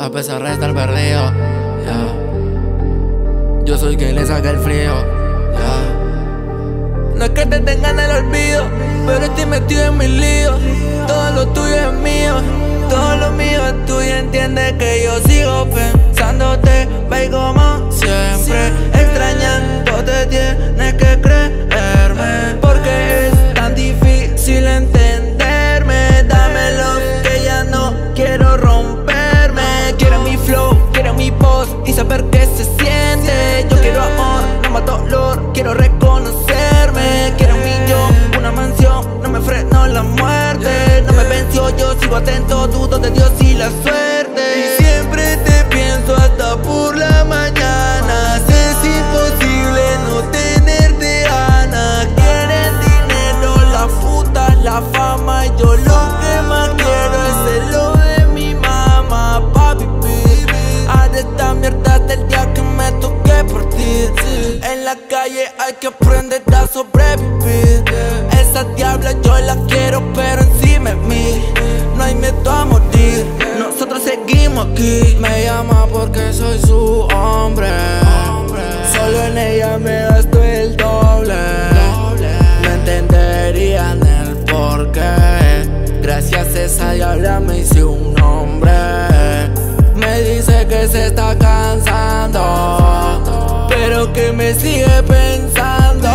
a pesar de estar perdido, yeah. Yo soy quien le saca el frío, yeah. No es que te tengan el olvido, pero estoy metido en mis líos. Todo lo tuyo es mío, todo lo mío es tuyo. Entiende que yo sigo pensándote, baby, como siempre. Extrañándote tienes que creerme, porque es tan difícil entenderme. Dámelo que ya no quiero romperme. Quiero mi flow, quiero mi voz y saber qué se siente. Yo quiero amor, no más dolor, quiero reconocerme. Quiero un millón, una mansión, no me frenó la muerte. No me venció, yo sigo atento, dudo de Dios y la suerte. Y siempre te pienso hasta por la mañana. Es imposible no tenerte ganas. Quieren dinero, la puta, la fama. Y yo lo que más quiero es el lo de mi mamá, papi, baby. Haré esta mierda hasta el día que me toque partir. En la calle hay que aprender a sobrevivir. Esa diabla yo la quiero, pero encima de mí no hay miedo a morir. Nosotros seguimos aquí. Me llama porque soy su hombre. Solo en ella me gasto el doble. No entenderían el porqué. Gracias a esa diabla me hice un nombre. Me dice que se está cansando, pero que me sigue pensando.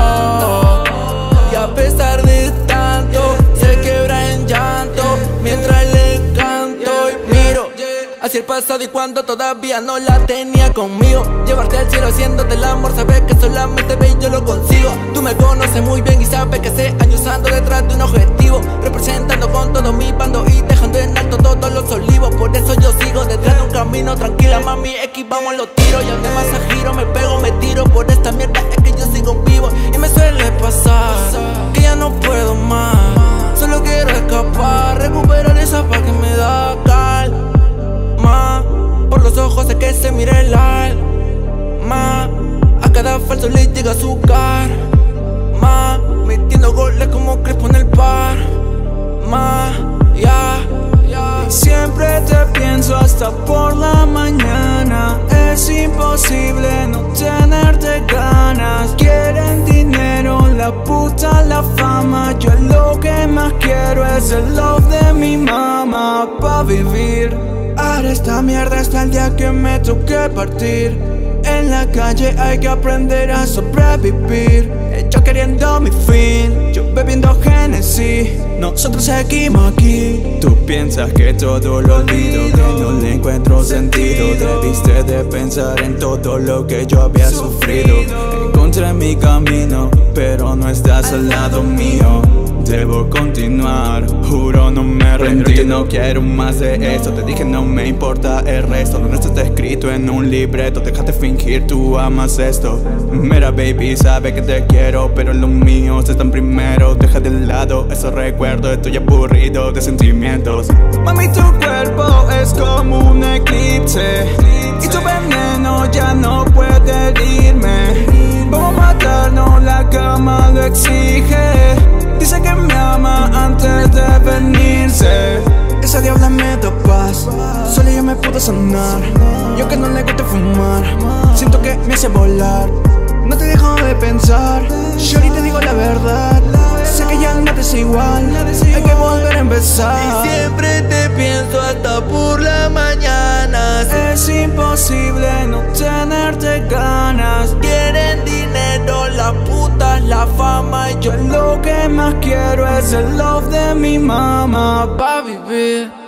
Y a pesar de tanto, se quebra en llanto mientras le canto y miro hacia el pasado y cuando todavía no la tenía conmigo. Llevarte al cielo haciéndote el amor, sabes que solamente ve y yo lo consigo. Tú me conoces muy bien y sabes que hace años ando detrás de un objetivo, representando con todo mi bando y dejando en alto todos los olivos. Por eso yo sigo detrás de un camino, tranquila mami, esquivamos los tiros. Y aunque más a giro me pego, me tiro. Por esta mierda es que yo sigo vivo. Y me suele pasar que ya no puedo más. Solo quiero escapar, recuperar esa paz que me da calma. Por los ojos sé que se mira el alma. A cada falso le llega su karma, metiendo goles como Crespo en el Parma, yeah. Siempre te pienso hasta por la mañana. Es imposible no tenerte ganas. Quieren dinero, la puta, la fama. Yo lo que más quiero es el love de mi mamá. Pa' vivir, haré esta mierda hasta el día que me toque partir. En la calle hay que aprender a sobrevivir. Yo queriendo mi fin, yo bebiendo Genesis. Nosotros seguimos aquí. Tú piensas que todo lo olvido, que no le encuentro sentido. Debiste de pensar en todo lo que yo había sufrido. Encontré mi camino, pero no estás al lado mío. Debo continuar, juro no me rendí. Pero no quiero más de esto. Te dije no me importa el resto. No está escrito en un libreto. Déjate fingir, tú amas esto. Mira baby, sabe que te quiero, pero los míos están primero. Deja de lado esos recuerdos, estoy aburrido de sentimientos. Mami, tu cuerpo es como un eclipse y tu veneno ya no puede herirme. Vamos a matarnos, la cama lo exige. Dice que me ama antes de venirse. Esa diabla me da paz, solo ella me pudo sanar. Yo que no le gusta fumar, siento que me hace volar. No te dejo de pensar, shorty te digo la verdad. Sé que ya no te es igual, hay que volver a empezar. Y siempre te pienso hasta por la mañana. Es imposible no tenerte ganas. Quieren dinero, la puta, la fama. Y yo lo que más quiero es el love de mi mamá. pa' vivir.